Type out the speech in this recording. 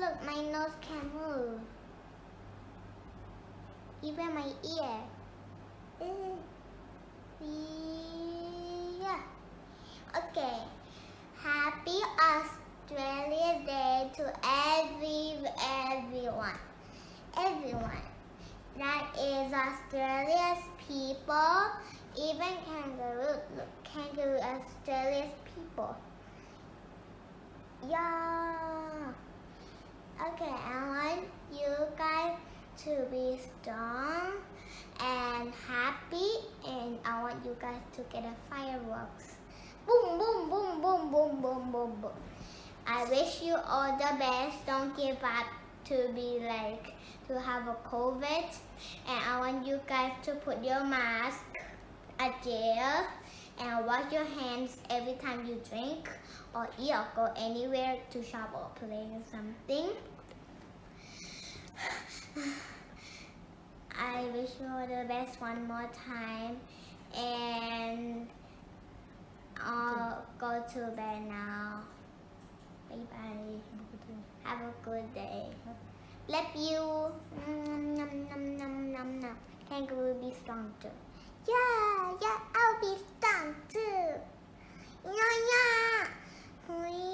look, my nose can move. Even my ear. Yeah. Okay. Happy Australia Day to everyone. Everyone. That is Australia's people. Even kangaroo. Look, kangaroo Australia's people. Yeah. Okay, I want you guys to be strong and happy, and I want you guys to get a fireworks. Boom, boom, boom, boom, boom, boom, boom, boom. I wish you all the best. Don't give up to have a COVID. And I want you guys to put your mask at jail and wash your hands every time you drink or eat or go anywhere to shop or play something. I wish you all the best one more time, and I'll go to bed now. Bye bye. Have a good day. Love you. Nom, nom, nom, nom, nom. Kangaroo be strong too. Yeah, I'll be strong too. Yeah.